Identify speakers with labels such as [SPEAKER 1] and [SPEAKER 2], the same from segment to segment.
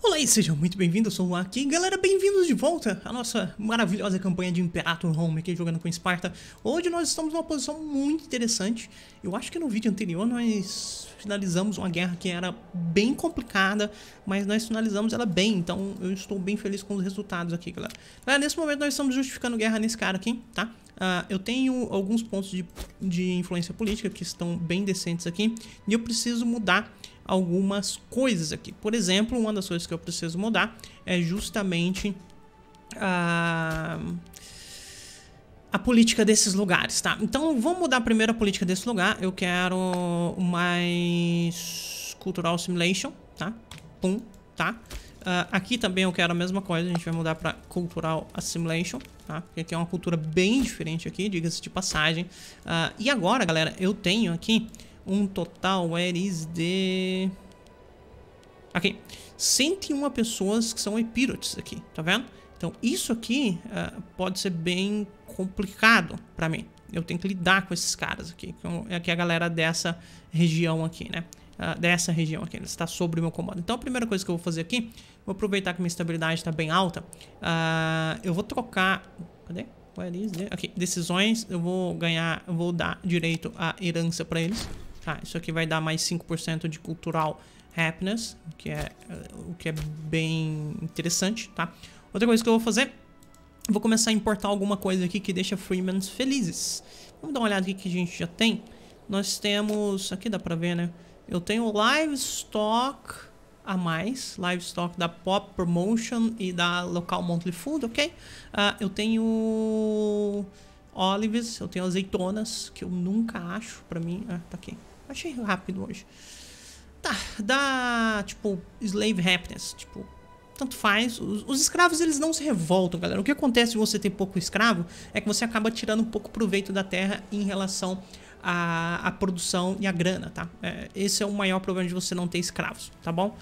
[SPEAKER 1] Olá e sejam muito bem-vindos, eu sou o aqui. Galera, bem-vindos de volta à nossa maravilhosa campanha de Imperator Home aqui jogando com Esparta. Hoje nós estamos numa posição muito interessante. Eu acho que no vídeo anterior nós finalizamos uma guerra que era bem complicada, mas nós finalizamos ela bem, então eu estou bem feliz com os resultados aqui, galera. Nesse momento nós estamos justificando guerra nesse cara aqui, tá? Eu tenho alguns pontos de influência política que estão bem decentes aqui e eu preciso mudar algumas coisas aqui. Por exemplo, uma das coisas que eu preciso mudar é justamente a política desses lugares, tá? Então, vamos mudar primeiro a política desse lugar. Eu quero mais Cultural Assimilation, tá? Pum, tá? Aqui também eu quero a mesma coisa, a gente vai mudar para Cultural Assimilation, tá? Porque aqui é uma cultura bem diferente aqui, diga-se de passagem. E agora, galera, eu tenho aqui um total, aqui, 101 pessoas que são Epirotes aqui, tá vendo? Então isso aqui pode ser bem complicado pra mim. Eu tenho que lidar com esses caras aqui, que é a galera dessa região aqui, né? Dessa região aqui, ele está sobre o meu comando. Então a primeira coisa que eu vou fazer aqui, vou aproveitar que minha estabilidade está bem alta, eu vou trocar, cadê? Aqui, decisões, eu vou dar direito à herança pra eles. Tá, isso aqui vai dar mais 5% de cultural happiness, o que é bem interessante, tá? Outra coisa que eu vou fazer, vou começar a importar alguma coisa aqui que deixa Freemans felizes. Vamos dar uma olhada aqui que a gente já tem. Nós temos, aqui dá pra ver, né? Eu tenho Livestock a mais, Livestock da Pop Promotion e da Local Monthly Food, ok? Eu tenho Olives, eu tenho azeitonas, que eu nunca acho pra mim. Tá aqui. Achei rápido hoje. Tá, dá, tipo, Slave Happiness, tipo, tanto faz. Os escravos, eles não se revoltam, galera. O que acontece se você ter pouco escravo é que você acaba tirando um pouco proveito da terra em relação à produção e à grana, tá? Esse é o maior problema de você não ter escravos, tá bom?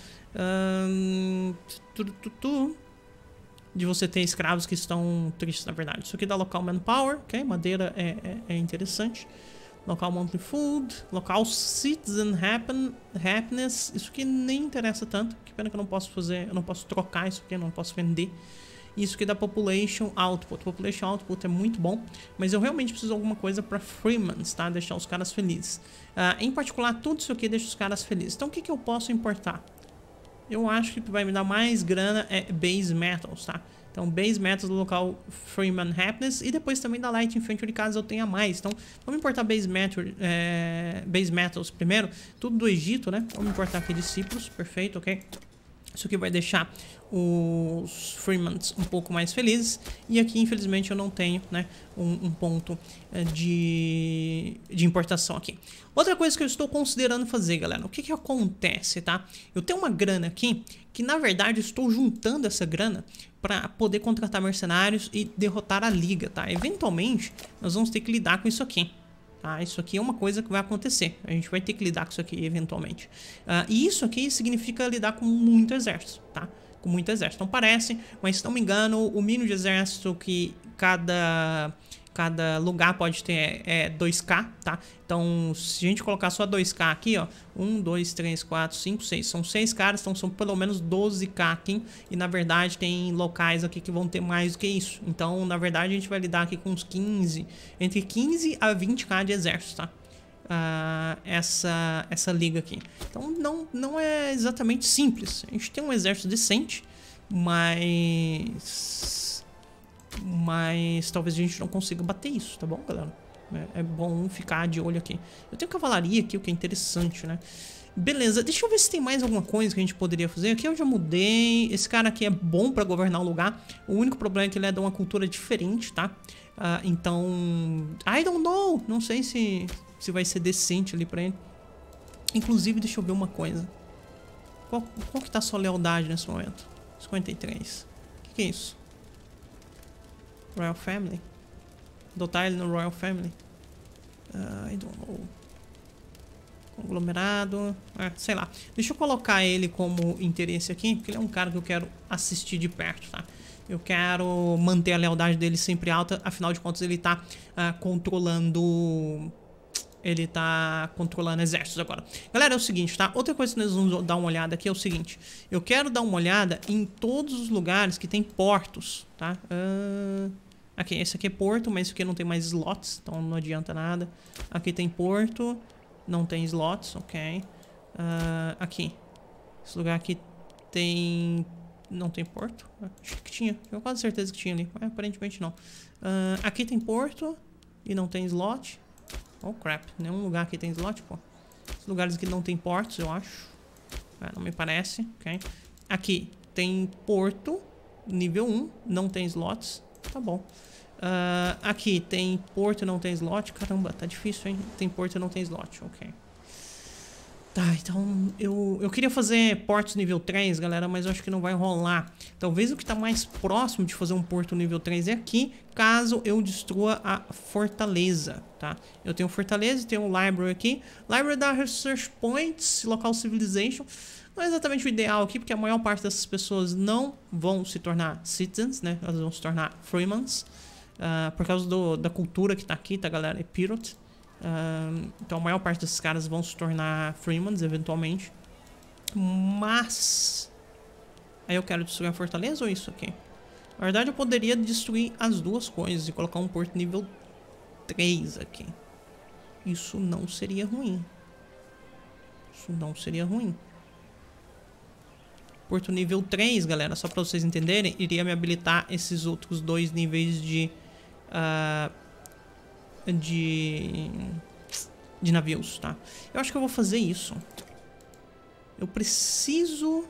[SPEAKER 1] De você ter escravos que estão tristes, na verdade. Isso aqui dá local manpower, ok? Madeira é interessante. Local monthly food, local citizen happiness. Isso aqui nem interessa tanto. Que pena que eu não posso fazer, eu não posso trocar isso aqui, eu não posso vender. Isso aqui dá population output. Population output é muito bom, mas eu realmente preciso de alguma coisa para Freemans, tá? Deixar os caras felizes. Em particular, tudo isso aqui deixa os caras felizes. Então, o que eu posso importar? Eu acho que vai me dar mais grana base metals, tá? Então, base metals do local Freeman Happiness e depois também da Light Infantry caso eu tenha mais. Então, vamos importar base metals primeiro. Tudo do Egito, né? Vamos importar aqui de Cipros, perfeito, ok? Isso aqui vai deixar os Freemans um pouco mais felizes. E aqui, infelizmente, eu não tenho, né, um ponto de importação aqui. Outra coisa que eu estou considerando fazer, galera, o que acontece, tá? Eu tenho uma grana aqui que, na verdade, eu estou juntando essa grana para poder contratar mercenários e derrotar a liga, tá? Eventualmente, nós vamos ter que lidar com isso aqui. Tá, isso aqui é uma coisa que vai acontecer. A gente vai ter que lidar com isso aqui eventualmente. E isso aqui significa lidar com muito exército, tá? Com muito exército. Então parece, mas se não me engano, o mínimo de exército que cada lugar pode ter é 2k, tá? Então, se a gente colocar só 2k aqui, ó, 1, 2, 3, 4, 5, 6, são 6 caras, então são pelo menos 12k aqui, e na verdade tem locais aqui que vão ter mais do que isso. Então, na verdade, a gente vai lidar aqui com uns 15, entre 15 a 20k de exército, tá? Essa liga aqui. Então, não é exatamente simples. A gente tem um exército decente, mas talvez a gente não consiga bater isso, tá bom, galera? É bom ficar de olho aqui. Eu tenho cavalaria aqui, o que é interessante, né? Beleza, deixa eu ver se tem mais alguma coisa que a gente poderia fazer. Aqui eu já mudei. Esse cara aqui é bom pra governar o lugar. O único problema é que ele é de uma cultura diferente, tá? Então, I don't know. Não sei se vai ser decente ali pra ele. Inclusive, deixa eu ver uma coisa. Qual que tá a sua lealdade nesse momento? 53. O que é isso? Royal Family? Adotar ele no Royal Family? I don't know. Conglomerado. Sei lá. Deixa eu colocar ele como interesse aqui, porque ele é um cara que eu quero assistir de perto, tá? Eu quero manter a lealdade dele sempre alta, afinal de contas ele tá controlando ele tá controlando exércitos agora. Galera, é o seguinte, tá? Outra coisa que nós vamos dar uma olhada aqui é o seguinte. Eu quero dar uma olhada em todos os lugares que tem portos, tá? Aqui, esse aqui é porto, mas esse aqui não tem mais slots, então não adianta nada. Aqui tem porto, não tem slots, ok. Aqui. Esse lugar aqui tem... Não tem porto? Acho que tinha. Eu quase certeza que tinha ali, mas aparentemente não. Aqui tem porto e não tem slot. Oh, crap. Nenhum lugar aqui tem slot, pô. Os lugares aqui não tem portos, eu acho. Não me parece, ok. Aqui tem porto, nível 1, não tem slots. Tá bom. Aqui tem porto e não tem slot. Caramba, tá difícil, hein? Tem porto e não tem slot, ok. Tá, então eu queria fazer portos nível 3, galera, mas eu acho que não vai rolar. Talvez o que tá mais próximo de fazer um porto nível 3 é aqui, caso eu destrua a fortaleza, tá? Eu tenho fortaleza e tenho um library aqui. Library dá research points, local civilization. Não é exatamente o ideal aqui, porque a maior parte dessas pessoas não vão se tornar citizens, né? Elas vão se tornar freemans. Por causa da cultura que tá aqui, tá, galera? É pirate. Então a maior parte desses caras vão se tornar freemans eventualmente. Mas aí eu quero destruir a fortaleza ou isso aqui? Na verdade eu poderia destruir as duas coisas e colocar um porto nível 3 aqui. Isso não seria ruim. Isso não seria ruim. Porto nível 3, galera, só pra vocês entenderem, iria me habilitar esses outros dois níveis de navios, tá? Eu acho que eu vou fazer isso. Eu preciso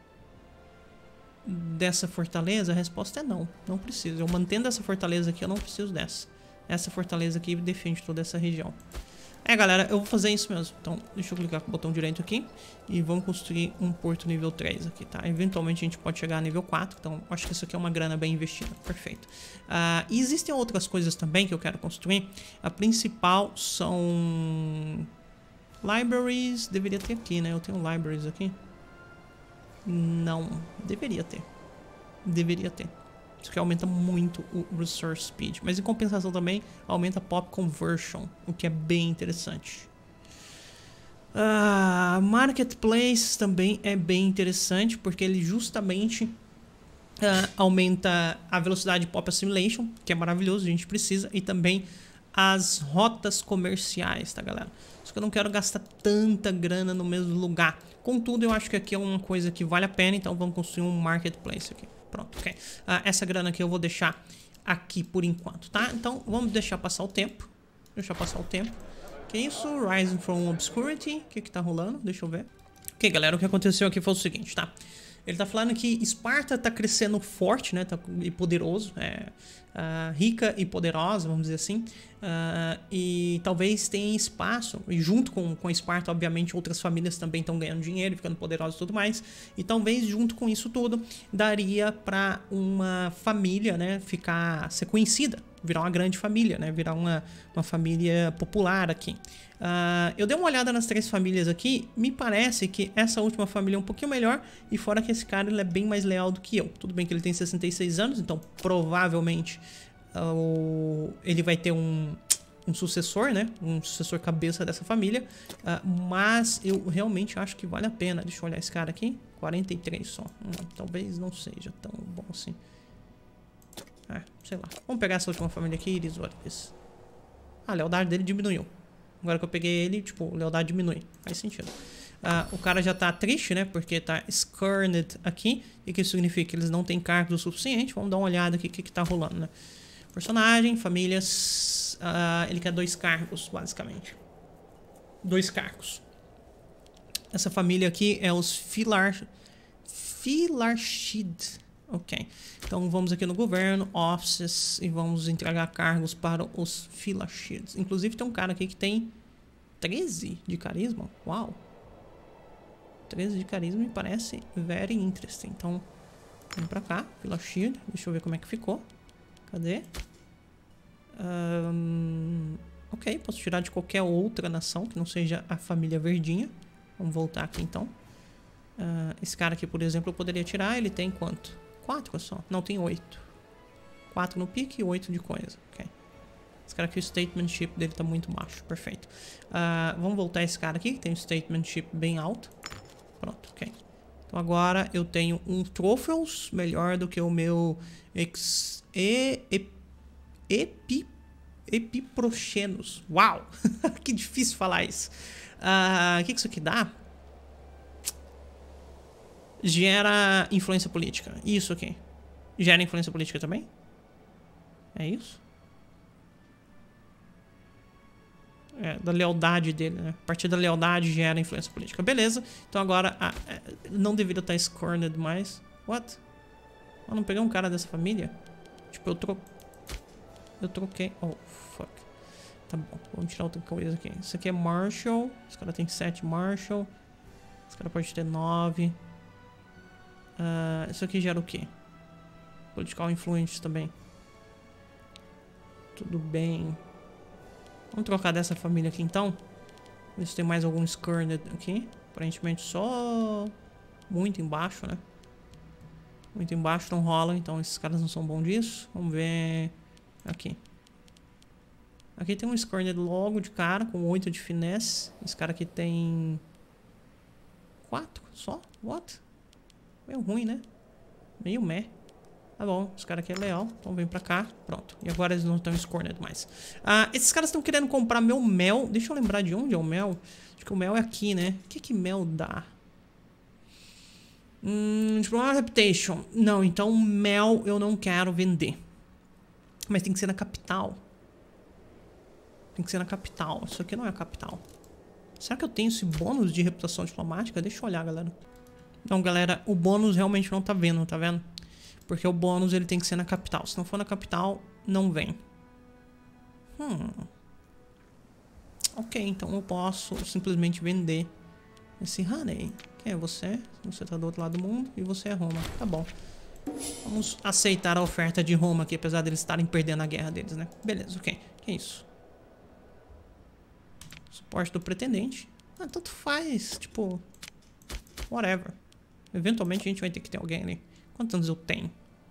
[SPEAKER 1] dessa fortaleza? A resposta é não. Não preciso. Eu mantendo essa fortaleza aqui, eu não preciso dessa. Essa fortaleza aqui defende toda essa região. Galera, eu vou fazer isso mesmo. Então, deixa eu clicar com o botão direito aqui e vamos construir um porto nível 3 aqui, tá? Eventualmente a gente pode chegar a nível 4, então acho que isso aqui é uma grana bem investida. Perfeito. E existem outras coisas também que eu quero construir. A principal são... libraries. Deveria ter aqui, né? Eu tenho libraries aqui. Não. Deveria ter. Deveria ter. Isso aqui aumenta muito o resource speed. Mas em compensação também aumenta a pop conversion, o que é bem interessante. Marketplace também é bem interessante, porque ele justamente aumenta a velocidade de pop assimilation, que é maravilhoso, a gente precisa, e também as rotas comerciais, tá, galera? Só que eu não quero gastar tanta grana no mesmo lugar. Contudo, eu acho que aqui é uma coisa que vale a pena, então vamos construir um marketplace aqui. Pronto, ok. Essa grana aqui eu vou deixar aqui por enquanto, tá? Então, vamos deixar passar o tempo. Deixar passar o tempo. Que isso? Rising from Obscurity. O que tá rolando? Deixa eu ver. Ok, galera, o que aconteceu aqui foi o seguinte, tá? Ele tá falando que Esparta tá crescendo forte, né? E poderoso. Rica e poderosa, vamos dizer assim. E talvez tenha espaço. E junto com Esparta, obviamente, outras famílias também estão ganhando dinheiro, ficando poderosas e tudo mais. E talvez, junto com isso tudo, daria pra uma família, né? Ser conhecida. Virar uma grande família, né? Virar uma família popular aqui. Eu dei uma olhada nas 3 famílias aqui. Me parece que essa última família é um pouquinho melhor. E fora que esse cara ele é bem mais leal do que eu. Tudo bem que ele tem 66 anos, então provavelmente ele vai ter um sucessor, né? Um sucessor cabeça dessa família. Mas eu realmente acho que vale a pena. Deixa eu olhar esse cara aqui. 43 só. Talvez não seja tão bom assim. Sei lá. Vamos pegar essa última família aqui, Iris. A lealdade dele diminuiu. Agora que eu peguei ele, tipo, a lealdade diminui. Faz sentido. O cara já tá triste, né? Porque tá Skirned aqui. E que significa que eles não têm cargos o suficiente. Vamos dar uma olhada aqui o que tá rolando, né? Personagem, famílias. Ele quer 2 cargos, basicamente. 2 cargos. Essa família aqui é os Filarshid. Ok, então vamos aqui no governo, offices, e vamos entregar cargos para os Filashids. Inclusive tem um cara aqui que tem 13 de carisma. Uau! 13 de carisma me parece very interesting. Então, vem pra cá, Filashid. Deixa eu ver como é que ficou. Cadê? Ok, posso tirar de qualquer outra nação que não seja a família verdinha. Vamos voltar aqui então. Esse cara aqui, por exemplo, eu poderia tirar. Ele tem quanto? 4 só. Não, tem 8. 4 no pique e 8 de coisa. Ok. Esse cara aqui, o statementship dele tá muito baixo. Perfeito. Vamos voltar esse cara aqui, que tem um statementship bem alto. Pronto, ok. Então agora eu tenho um trophies melhor do que o meu Epiprochenos. Uau! Que difícil falar isso. O que isso aqui dá? Gera influência política. Isso aqui. Gera influência política também? É isso? É, da lealdade dele, né? A partir da lealdade gera influência política. Beleza. Então agora não deveria estar scorned mais. What? Eu não peguei um cara dessa família? Tipo, eu troquei. Oh, fuck. Tá bom. Vamos tirar outra coisa aqui. Isso aqui é Marshall. Esse cara tem 7 Marshall. Esse cara pode ter 9. Isso aqui gera o quê? Political Influence também. Tudo bem. Vamos trocar dessa família aqui então. Ver se tem mais algum Skirned aqui. Aparentemente só muito embaixo, né? Muito embaixo não rola, então esses caras não são bons disso. Vamos ver aqui. Aqui tem um Skirned logo de cara, com 8 de finesse. Esse cara aqui tem 4 só? What? Meio ruim, né? Meio meh. Tá bom, esse cara aqui é leal. Então vem pra cá. Pronto. E agora eles não estão scorned mais. Esses caras estão querendo comprar meu mel. Deixa eu lembrar de onde é o mel. Acho que o mel é aqui, né? O que mel dá? Diploma Reputation. Não, então mel eu não quero vender. Mas tem que ser na capital. Tem que ser na capital. Isso aqui não é a capital. Será que eu tenho esse bônus de reputação diplomática? Deixa eu olhar, galera. Não, galera, o bônus realmente não tá vendo, tá vendo? Porque o bônus ele tem que ser na capital. Se não for na capital, não vem. Ok, então eu posso simplesmente vender esse honey. Quem é você? Você tá do outro lado do mundo e você é Roma. Tá bom. Vamos aceitar a oferta de Roma aqui, apesar deles estarem perdendo a guerra deles, né? Beleza, ok. Que é isso? Suporte do pretendente. Tanto faz, tipo... Whatever. Eventualmente a gente vai ter que ter alguém ali. Quantos anos eu tenho?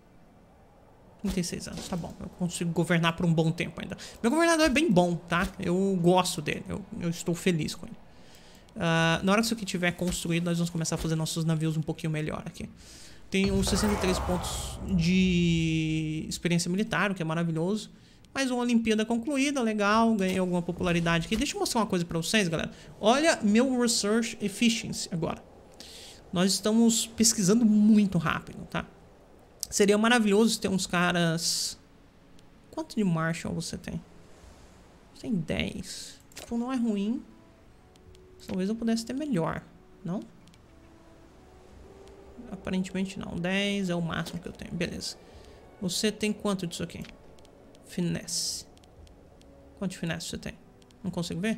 [SPEAKER 1] 36 anos, tá bom. Eu consigo governar por um bom tempo ainda. Meu governador é bem bom, tá? Eu gosto dele. Eu estou feliz com ele. Na hora que isso aqui tiver construído, nós vamos começar a fazer nossos navios um pouquinho melhor aqui. Tem uns 63 pontos de experiência militar, o que é maravilhoso. Mais uma Olimpíada concluída, legal. Ganhei alguma popularidade aqui. Deixa eu mostrar uma coisa pra vocês, galera. Olha meu Research Efficiency agora. Nós estamos pesquisando muito rápido, tá? Seria maravilhoso ter uns caras... Quanto de Marshall você tem? Você tem 10. Tipo, não é ruim. Talvez eu pudesse ter melhor, não? Aparentemente não. 10 é o máximo que eu tenho. Beleza. Você tem quanto disso aqui? Finesse. Quanto de finesse você tem? Não consigo ver?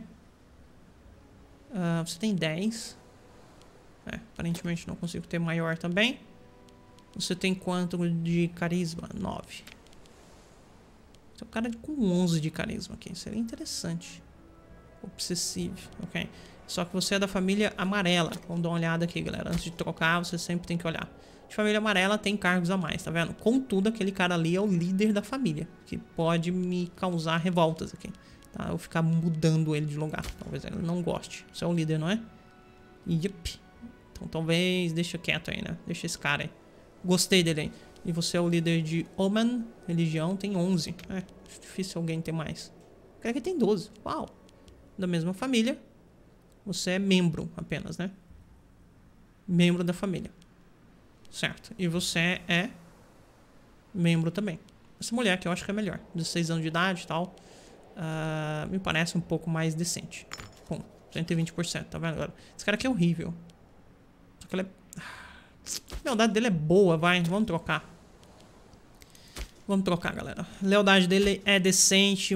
[SPEAKER 1] Você tem 10. Aparentemente não consigo ter maior também. Você tem quanto de carisma? 9. Tem um cara com 11 de carisma aqui. Seria interessante. Obsessivo, ok. Só que você é da família amarela. Vamos dar uma olhada aqui, galera. Antes de trocar, você sempre tem que olhar. De família amarela tem cargos a mais, tá vendo? Contudo, aquele cara ali é o líder da família, que pode me causar revoltas aqui, tá? Eu ficar mudando ele de lugar. Talvez ele não goste. Você é o líder, não é? Yup. Então talvez deixa quieto aí, né? Deixa esse cara aí. Gostei dele aí. E você é o líder de Oman, religião, tem 11. Difícil alguém ter mais. O cara aqui tem 12. Uau. Da mesma família. Você é membro apenas, né? Membro da família. Certo. E você é membro também. Essa mulher que eu acho que é melhor. 16 anos de idade e tal. Me parece um pouco mais decente. Pum. 120%, tá vendo, galera? Esse cara aqui é horrível. Só que ele é... A lealdade dele é boa, vai. Vamos trocar. Vamos trocar, galera. A lealdade dele é decente,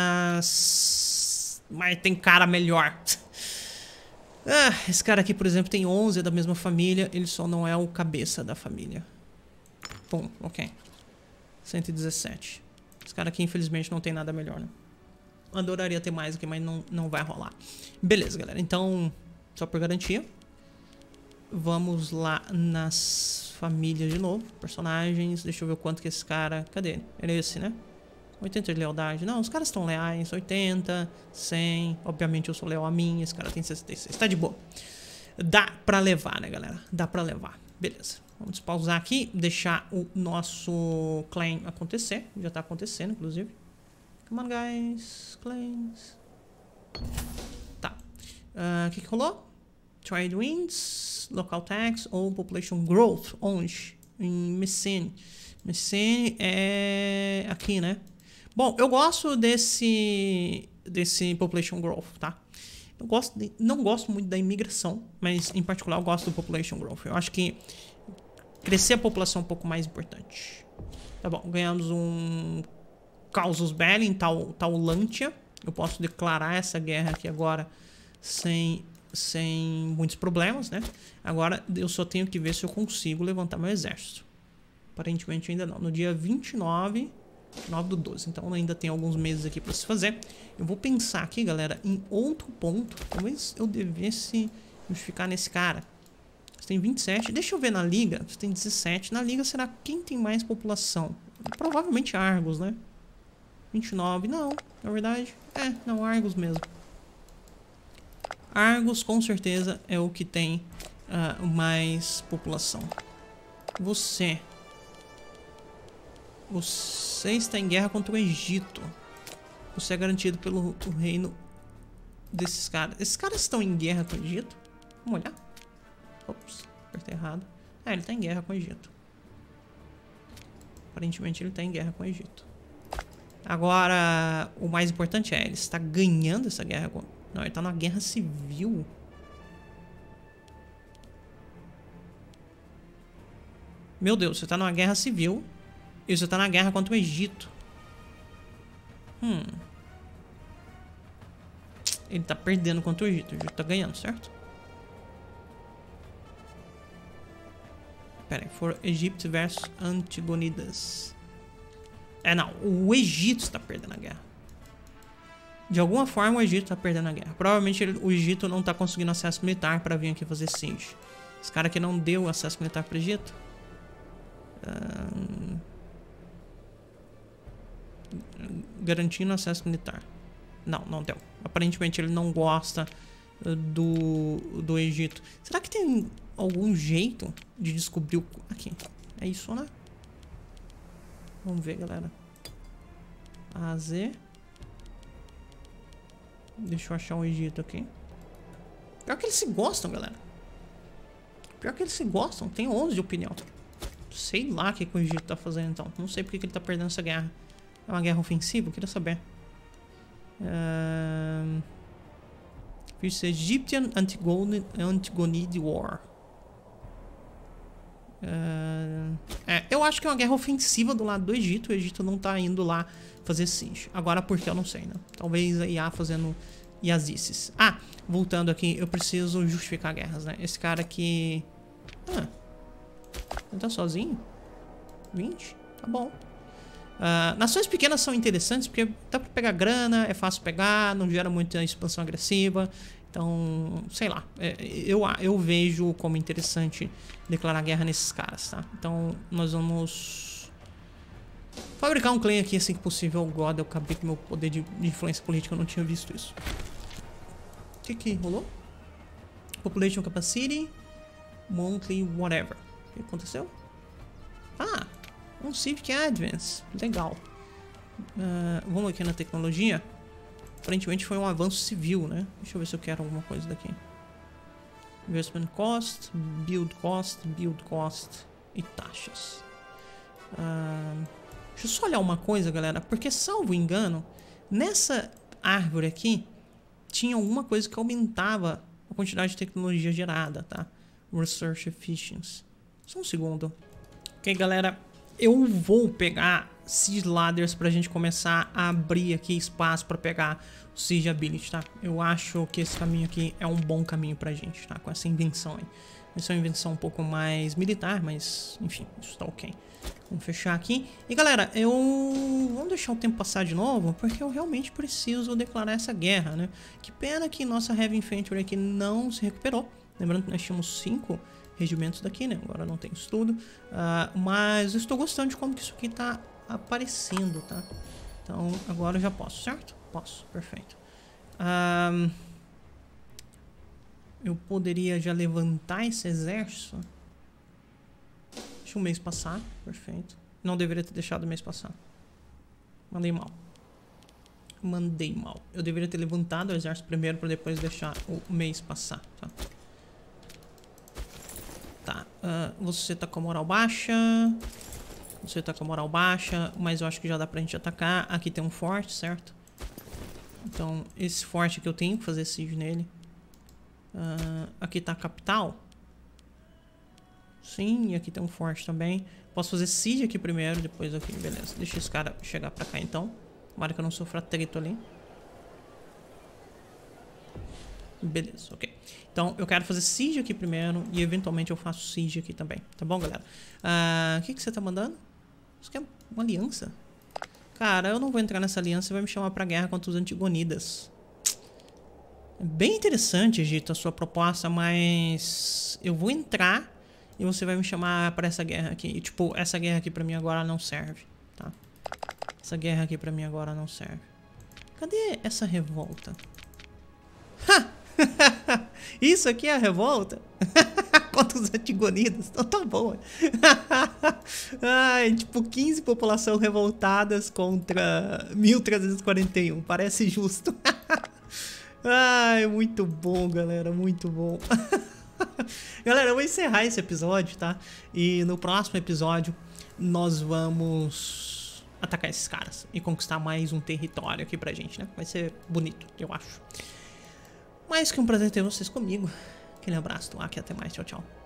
[SPEAKER 1] mas tem cara melhor. Esse cara aqui, por exemplo, tem 11, é da mesma família. Ele só não é o cabeça da família. Pum, ok. 117. Esse cara aqui, infelizmente, não tem nada melhor, né? Adoraria ter mais aqui, mas não vai rolar. Beleza, galera. Então, só por garantia. Vamos lá nas famílias de novo. Personagens. Deixa eu ver o quanto que esse cara... Cadê ele? Ele é esse, né? 80 de lealdade. Não, os caras estão leais. 80, 100. Obviamente eu sou leal a mim. Esse cara tem 66. Tá de boa. Dá pra levar, né, galera? Dá pra levar. Beleza. Vamos pausar aqui. Deixar o nosso claim acontecer. Já tá acontecendo, inclusive. Come on, guys. Claims. Tá. O que rolou? Trade wins. Local tax ou population growth. Onde? Em Messene. Messene é aqui, né? Bom, eu gosto desse population growth, tá? Eu não gosto muito da imigração, mas em particular eu gosto do population growth. Eu acho que crescer a população é um pouco mais importante. Tá bom, ganhamos um Casus Belli em Taulantia. Eu posso declarar essa guerra aqui agora sem muitos problemas, né? Agora eu só tenho que ver se eu consigo levantar meu exército. Aparentemente ainda não. No dia 29 do 12. Então ainda tem alguns meses aqui para se fazer. Eu vou pensar aqui, galera, em outro ponto. Talvez eu devesse justificar nesse cara. Você tem 27. Deixa eu ver na liga. Você tem 17. Na liga será quem tem mais população? Provavelmente Argos, né? 29. Não, na verdade. Não, Argos mesmo. Argos com certeza é o que tem mais população. Você está em guerra contra o Egito. Você é garantido pelo reino desses caras. Esses caras estão em guerra com o Egito? Vamos olhar. Ops, apertei errado. Ele está em guerra com o Egito. Aparentemente ele está em guerra com o Egito. Agora, o mais importante ele está ganhando essa guerra com... Não, ele está numa guerra civil. Meu Deus, você está numa guerra civil. E você tá na guerra contra o Egito. Ele tá perdendo contra o Egito. O Egito tá ganhando, certo? Pera aí. For Egypt versus Antigonidas. Não. O Egito está perdendo a guerra. De alguma forma o Egito tá perdendo a guerra. Provavelmente o Egito não tá conseguindo acesso militar para vir aqui fazer siege. Esse cara aqui não deu acesso militar pro Egito. Garantindo acesso militar. Não deu. Aparentemente ele não gosta do Egito. Será que tem algum jeito de descobrir o... Aqui. É isso, né? Vamos ver, galera. AZ. Deixa eu achar um Egito aqui. Pior que eles se gostam, galera. Pior que eles se gostam. Tem 11 de opinião. Sei lá o que o Egito tá fazendo, então. Não sei porque ele tá perdendo essa guerra. É uma guerra ofensiva? Eu queria saber. This Egyptian Antigonid War. Eu acho que é uma guerra ofensiva do lado do Egito. O Egito não tá indo lá fazer siege. Agora por que eu não sei, né? Talvez a IA fazendo iazices. Voltando aqui, eu preciso justificar guerras, né? Esse cara aqui... ele tá sozinho? 20? Tá bom. Nações pequenas são interessantes porque dá pra pegar grana, é fácil pegar, não gera muita expansão agressiva. Então, sei lá, eu vejo como interessante declarar guerra nesses caras, tá? Então, nós vamos fabricar um claim aqui assim que possível. God, eu acabei com meu poder de influência política, eu não tinha visto isso. O que rolou? Population Capacity, Monthly, whatever. O que aconteceu? Um Civic Advance. Legal. Vamos aqui na tecnologia. Aparentemente foi um avanço civil, né? Deixa eu ver se eu quero alguma coisa daqui. Investment Cost, Build Cost e taxas. Deixa eu só olhar uma coisa, galera. Porque, salvo engano, nessa árvore aqui tinha alguma coisa que aumentava a quantidade de tecnologia gerada, tá? Research Efficiency. Só um segundo. Ok, galera. Eu vou pegar Siege Ladders pra gente começar a abrir aqui espaço pra pegar o Siege Ability, tá? Eu acho que esse caminho aqui é um bom caminho pra gente, tá? Com essa invenção aí. Essa é uma invenção um pouco mais militar, mas enfim, isso tá ok. Vamos fechar aqui. E galera, vamos deixar o tempo passar de novo, porque eu realmente preciso declarar essa guerra, né? Que pena que nossa Heavy Infantry aqui não se recuperou. Lembrando que nós tínhamos 5 regimentos daqui, né? Agora não tem isso tudo. Mas eu estou gostando de como que isso aqui tá aparecendo, tá? Então, agora eu já posso, certo? Posso, perfeito. Eu poderia já levantar esse exército. Deixa o mês passar, perfeito. Não deveria ter deixado o mês passar. Mandei mal. Mandei mal. Eu deveria ter levantado o exército primeiro para depois deixar o mês passar, tá? Tá, você tá com a moral baixa. Você tá com a moral baixa, mas eu acho que já dá pra gente atacar. Aqui tem um forte, certo? Então, esse forte que eu tenho que fazer siege nele. Aqui tá a capital. Sim, e aqui tem um forte também. Posso fazer siege aqui primeiro, depois aqui, beleza. Deixa esse cara chegar pra cá então. Tomara que eu não sofra atrito ali. Beleza, ok. Então, eu quero fazer siege aqui primeiro e eventualmente eu faço siege aqui também. Tá bom, galera? O que você tá mandando? Isso aqui é uma aliança? Cara, eu não vou entrar nessa aliança e vai me chamar pra guerra contra os Antigonidas. É bem interessante, Egito, a sua proposta, mas eu vou entrar e você vai me chamar pra essa guerra aqui. E, tipo, essa guerra aqui pra mim agora não serve, tá? Essa guerra aqui pra mim agora não serve. Cadê essa revolta? Ha! Isso aqui é a revolta? Contra os Antigonidas. Então tá bom. Ai, tipo, 15 população revoltadas contra 1341. Parece justo. Ai, muito bom, galera. Muito bom. Galera, eu vou encerrar esse episódio, tá? E no próximo episódio nós vamos atacar esses caras e conquistar mais um território aqui pra gente, né? Vai ser bonito, eu acho. Mais que um prazer ter vocês comigo. Aquele abraço, tô aqui, até mais, tchau, tchau.